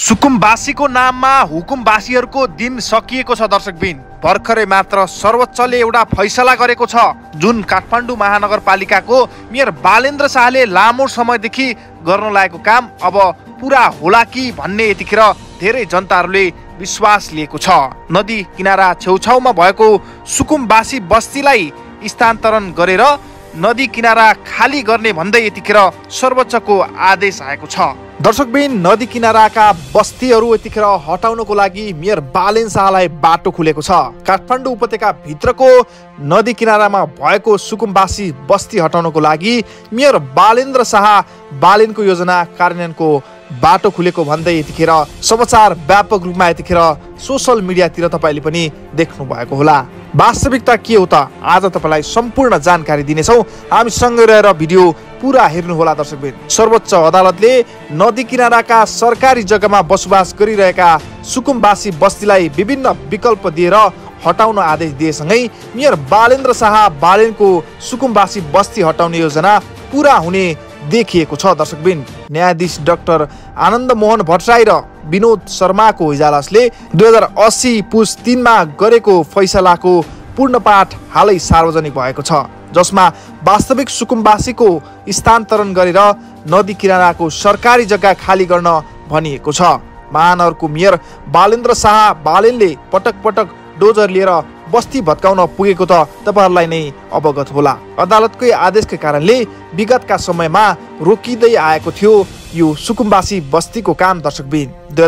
सुकुम्बासीको नाममा हुकुमबासीहरूको दिन सकिएको छ। दर्शकबिन भर्खरै मात्र सर्वोच्चले एउटा फैसला गरेको छ, जुन काठमाडौँ महानगरपालिकाको मेयर बालेन्द्र शाहले लामो समयदेखि गर्न लागेको काम अब पुरा होला कि भन्ने यतिखेर धेरै जनताहरूले विश्वास लिएको छ। नदी किनारा छेउछाउमा भएको सुकुम्बासी बस्तीलाई स्थानान्तरण गरेर नदी किनारा खाली गर्ने भन्दै यतिखेर सर्वोच्चको आदेश आएको छ। दर्शकबिन नदी किनाराका बस्तीहरू यतिखेर हटाउनको लागि मेयर बालेन्द्र शाहलाई बाटो खुलेको छ। काठमाडौँ उपत्यका भित्रको नदी किनारामा भएको सुकुम्बासी बस्ती हटाउनको लागि मेयर बालेन्द्र शाह बालेनको योजना कार्यान्वयनको बाटो खुलेको भन्दै यतिखेर समाचार व्यापक रूपमा यतिखेर सोशल मिडियातिर तपाईले पनि देख्नु भएको होला। वास्तविकता के हो त आज तपाईलाई सम्पूर्ण जानकारी दिनेछौँ। हामीसँग रहेर भिडियो पुरा हेर्नु होला। दर्शकबिन सर्वोच्च अदालतले नदी किनाराका सरकारी जग्गामा बसोबास गरिरहेका सुकुम्बासी बस्तीलाई विभिन्न विकल्प दिएर हटाउन आदेश दिएसँगै मेयर बालेन्द्र शाह बालेनको सुकुम्बासी बस्ती हटाउने योजना पुरा हुने देखिएको छ। दर्शकबिन न्यायाधीश डाक्टर आनन्द मोहन भट्टराई र विनोद शर्माको इजलासले 2080 पुस 3 मा गरेको फैसलाको पूर्णपाठ हालै सार्वजनिक भएको छ, जसमा वास्तविक सुकुम्बासीको स्थानान्तरण गरेर नदी किनाराको सरकारी जग्गा खाली गर्न भनिएको छ। महानगरको मेयर बालेन्द्र शाह बालेनले पटक पटक डोजर लिएर बस्ती भत्काउन पुगेको त तपाईहरुलाई नै अवगत होला। अदालतकै आदेशका कारणले विगतका समयमा रोकिँदै आएको थियो यो सुकुम्बासी बस्तीको काम। दर्शकबिन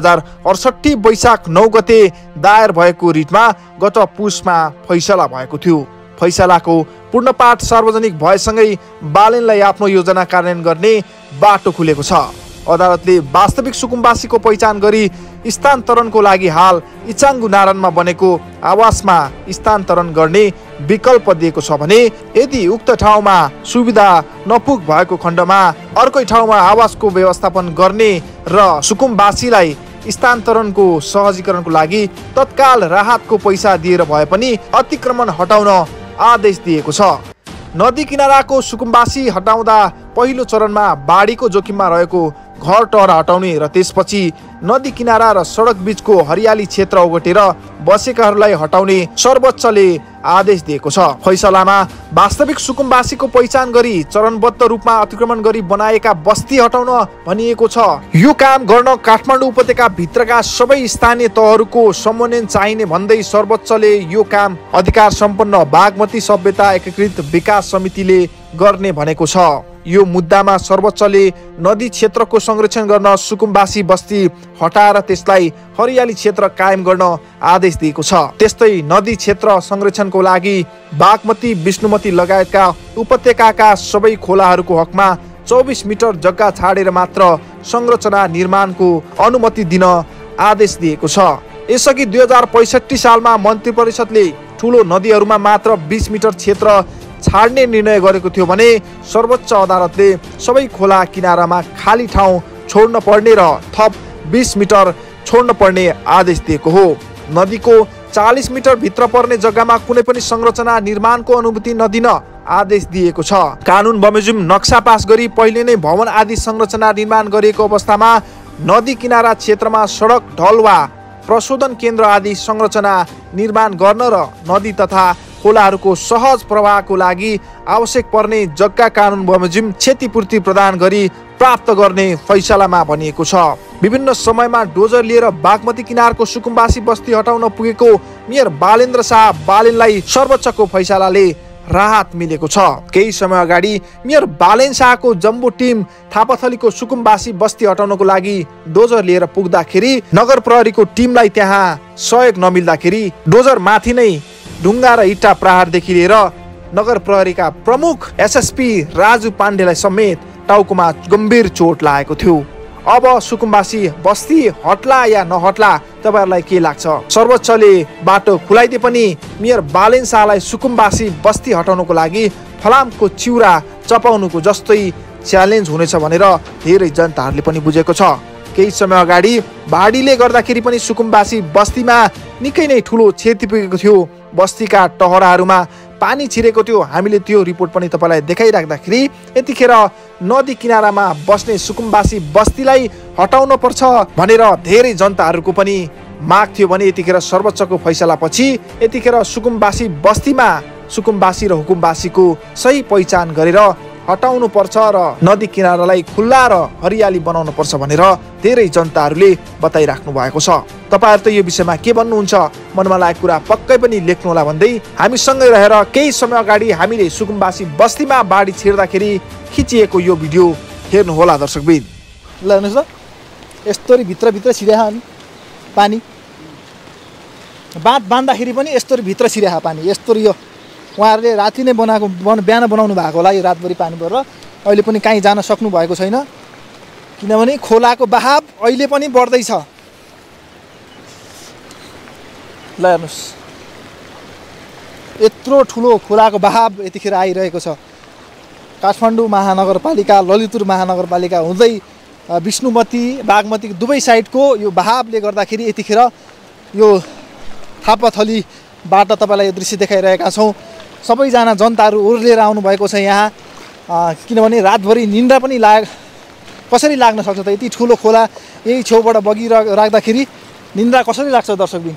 2068 वैशाख 9 गते दायर भएको रिटमा गत पुसमा फैसला भएको थियो। फैसलाको पूर्णपाठ सार्वजनिक भएसँगै बालेनलाई आफ्नो योजना कार्यान्वयन गर्ने बाटो खुलेको छ। अदालतले वास्तविक सुकुम्बासीको पहिचान गरी स्थानान्तरणको लागि हाल इचाङ्गु नारायणमा बनेको आवासमा स्थानान्तरण गर्ने विकल्प दिएको छ भने यदि उक्त ठाउँमा सुविधा नपुग भएको खण्डमा अर्कै ठाउँमा आवासको व्यवस्थापन गर्ने र सुकुम्बासीलाई स्थानान्तरणको सहजीकरणको लागि तत्काल राहतको पैसा दिएर भए पनि अतिक्रमण हटाउन आदेश दिएको छ। नदी किनाराको सुकुम्बासी हटाउँदा पहिलो चरणमा बाढीको जोखिममा रहेको घर टहरा हटाउने र त्यसपछि नदी किनारा र सडक बीचको हरियाली क्षेत्र ओगटेर बसेकाहरूलाई हटाउने सर्वोच्चले आदेश दिएको छ। फैसलामा वास्तविक सुकुम्बासीको पहिचान गरी चरणबद्ध रूपमा अतिक्रमण गरी बनाएका बस्ती हटाउन भनिएको छ। यो काम गर्न काठमाडौँ उपत्यका भित्रका सबै स्थानीय तहहरूको समन्वय चाहिने भन्दै सर्वोच्चले यो काम अधिकार सम्पन्न बागमती सभ्यता एकीकृत विकास समितिले गर्ने भनेको छ। यो मुद्दामा सर्वोच्चले नदी क्षेत्रको संरक्षण गर्न सुकुम्बासी बस्ती हटाएर त्यसलाई हरियाली क्षेत्र कायम गर्न आदेश दिएको छ। त्यस्तै नदी क्षेत्र संरक्षणको लागि बागमती विष्णुमती लगायतका उपत्यकाका सबै खोलाहरूको हकमा 24 मिटर जग्गा छाडेर मात्र संरचना निर्माणको अनुमति दिन आदेश दिएको छ। यसअघि 2065 सालमा मन्त्री परिषदले ठूलो नदीहरूमा मात्र 20 मिटर क्षेत्र छाड्ने निर्णय गरेको थियो भने सर्वोच्च अदालतले सबै खोला किनारामा खाली ठाउँ छोड्न पर्ने र थप 20 मिटर छोड्न पर्ने आदेश दिएको हो। नदीको 40 मिटर भित्र पर्ने जग्गामा कुनै पनि संरचना निर्माणको अनुमति नदिन आदेश दिएको छ। कानुन बमोजिम नक्सा पास गरी पहिले नै भवन आदि संरचना निर्माण गरिएको अवस्थामा नदी किनारा क्षेत्रमा सडक ढल वा प्रशोधन केन्द्र आदि संरचना निर्माण गर्न र नदी तथा खोलाहरूको सहज प्रवाहको लागि आवश्यक पर्ने जग्गा कानुन बमोजिम क्षतिपूर्ति प्रदान गरी प्राप्त गर्ने फैसलामा भनिएको छ। विभिन्न समयमा डोजर लिएर बागमती किनारको सुकुम्बासी बस्ती हटाउन पुगेको मेयर बालेन्द्र शाह बालेनलाई सर्वोच्चको फैसलाले राहत मिलेको छ। केही समय अगाडि मेयर बालेन्द्र शाहको जम्बो टिम थापाथलीको सुकुम्बासी बस्ती हटाउनको लागि डोजर लिएर पुग्दाखेरि नगर प्रहरीको टिमलाई त्यहाँ सहयोग नमिल्दाखेरि डोजर माथि नै ढुङ्गा र इट्टा प्रहारदेखि लिएर नगर प्रहरीका प्रमुख एसएसपी राजु पाण्डेलाई समेत टाउकोमा गम्भीर चोट लागेको थियो। अब सुकुम्बासी बस्ती हट्ला या नहट्ला तपाईहरुलाई के लाग्छ? सर्वोच्चले बाटो खुलाइदिए पनि मेयर बालेन्द्र शाहलाई सुकुम्बासी बस्ती हटाउनको लागि फलामको चिउरा चपाउनुको जस्तै च्यालेन्ज हुनेछ भनेर धेरै जनताहरूले पनि बुझेको छ। केही समय अगाडि बाढीले गर्दाखेरि पनि सुकुम्बासी बस्तीमा निकै नै ठुलो क्षति पुगेको थियो। बस्तीका टहराहरूमा पानी छिरेको थियो। हामीले त्यो रिपोर्ट पनि तपाईँलाई देखाइराख्दाखेरि यतिखेर नदी किनारामा बस्ने सुकुम्बासी बस्तीलाई हटाउन पर्छ भनेर धेरै जनताहरूको पनि माग थियो भने यतिखेर सर्वोच्चको फैसलापछि यतिखेर सुकुम्बासी बस्तीमा सुकुम्बासी र हुकुमबासीको सही पहिचान गरेर हटाउनु पर्छ र नदी किनारालाई खुल्ला र हरियाली बनाउनु पर्छ भनेर धेरै जनताहरूले बताइराख्नु भएको छ। तपाईहरु त यो विषयमा के भन्नुहुन्छ? मनमा लागेको कुरा पक्कै पनि लेख्नु होला भन्दै हामीसँगै रहेर केही समय अगाडि हामीले सुकुम्बासी बस्तीमा बाढी छिर्दाखेरि खिचिएको यो भिडियो हेर्नु होला दर्शकबिन। ल हेर्नुस् त यस्तोरी भित्र छिर्या पानी, बाँध बाँध्दाखेरि पनि यस्तोरी भित्र छिर्या पानी। यस्तोरी यो उहाँहरूले राति नै बनाएको बिहान बनाउनु भएको होला। यो रातभरि पानी परेर अहिले पनि कहीँ जान सक्नु भएको छैन किनभने खोलाको बहाव अहिले पनि बढ्दैछ। ल हेर्नुहोस् यत्रो ठुलो खोलाको बहाव यतिखेर आइरहेको छ। काठमाडौँ महानगरपालिका, ललितपुर महानगरपालिका हुँदै विष्णुमती, बागमती दुवै साइडको यो बहावले गर्दाखेरि यतिखेर यो थापाथलीबाट तपाईँलाई यो दृश्य देखाइरहेका छौँ। सबैजना जनताहरू ओर्लिएर आउनुभएको छ यहाँ किनभने रातभरि निन्द्रा पनि कसरी लाग्न सक्छ त? यति ठुलो खोला यही छेउबाट बगिराख्दाखेरि निन्द्रा कसरी लाग्छ दर्शकबिन?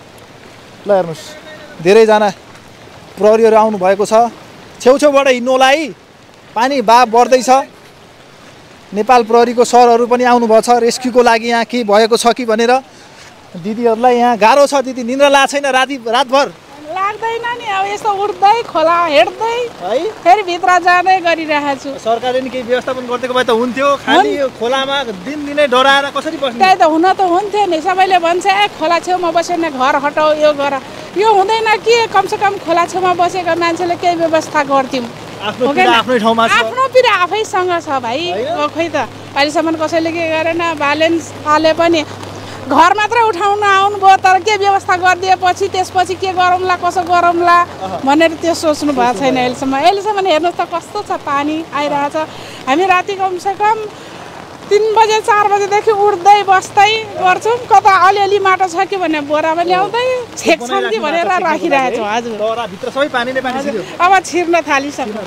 ल हेर्नुहोस् धेरैजना प्रहरीहरू आउनुभएको छ। छेउछेउबाट हिँड्नुलाई पानी बहाव बढ्दैछ। नेपाल प्रहरीको सरहरू पनि आउनुभएको छ रेस्क्युको लागि। यहाँ के भएको छ कि भनेर दिदीहरूलाई यहाँ गाह्रो छ। दिदी निन्द्रा लाग्छ छैन रातभर? लाग्दैन नि, अब यसो उठ्दै खोला हेर्दै है फेरि भित्र जाँदै गरिरहेको छु। सरकारले नि केही व्यवस्थापन गरिदिएको भए त हुन्थ्यो। खाली यो खोलामा दिनदिनै डराएर कसरी बस्ने? त्यही त हुन त हुन्थ्यो नि। सबैले भन्छ खोला छेउमा बसेर घर हटाऊ, यो गर। यो हुँदैन कि कमसेकम खोला छेउमा बसेका मान्छेले केही व्यवस्था गर्थ्यौँ। आफ्नै ठाउँमा आफ्नो पिरा आफैसँग छ भाइ। खै त अहिलेसम्म कसैले के गरेन। बालेन्सले पनि घर मात्रै उठाउन आउनुभयो तर के व्यवस्था गरिदिएपछि त्यसपछि के गरौँला कसो गरौँला भनेर त्यो सोच्नु भएको छैन अहिलेसम्म। हेर्नुहोस् त कस्तो छ पानी आइरहेछ। हामी राति कमसेकम 3 बजे 4 बजेदेखि उठ्दै बस्दै गर्छौँ। कता अलिअलि माटो छ कि भने बोरामा ल्याउँदै छेक्छन् कि भनेर राखिरहेको छौँ। हजुर अब छिर्न थालिसक्यो।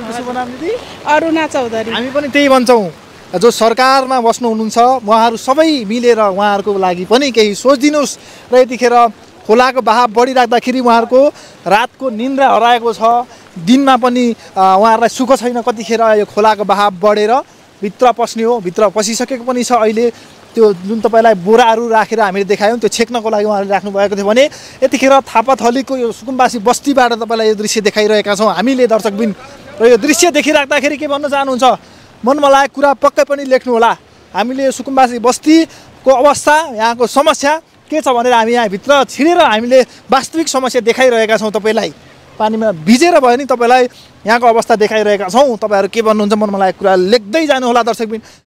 अरुणा चौधरी। हामी पनि त्यही भन्छौँ जो सरकारमा बस्नु हुनुहुन्छ उहाँहरू सबै मिलेर उहाँहरूको लागि पनि केही सोचिदिनुहोस्। र यतिखेर खोलाको बहाव बढिराख्दाखेरि उहाँहरूको रातको निन्द्रा हराएको छ। दिनमा पनि उहाँहरूलाई सुख छैन कतिखेर यो खोलाको बहाव बढेर भित्र पस्ने हो। भित्र पसिसकेको पनि छ। अहिले त्यो जुन तपाईँलाई बोराहरू राखेर हामीले देखायौँ त्यो छेक्नको लागि उहाँहरूले राख्नुभएको थियो भने यतिखेर थापाथलीको यो सुकुम्बासी बस्तीबाट तपाईँलाई यो दृश्य देखाइरहेका छौँ हामीले दर्शकबिन। र यो दृश्य देखिराख्दाखेरि के भन्न चाहनुहुन्छ? मनमा लागेको कुरा पक्कै पनि लेख्नु होला। हामीले सुकुम्बासी बस्तीको अवस्था यहाँको समस्या के छ भनेर हामी यहाँभित्र छिरेर हामीले वास्तविक समस्या देखाइरहेका छौँ। तपाईँलाई पानीमा भिजेर भयो नि तपाईँलाई यहाँको अवस्था देखाइरहेका छौँ। तपाईँहरू के भन्नुहुन्छ मनमा लागेको कुरा लेख्दै जानु होला दर्शकबिन।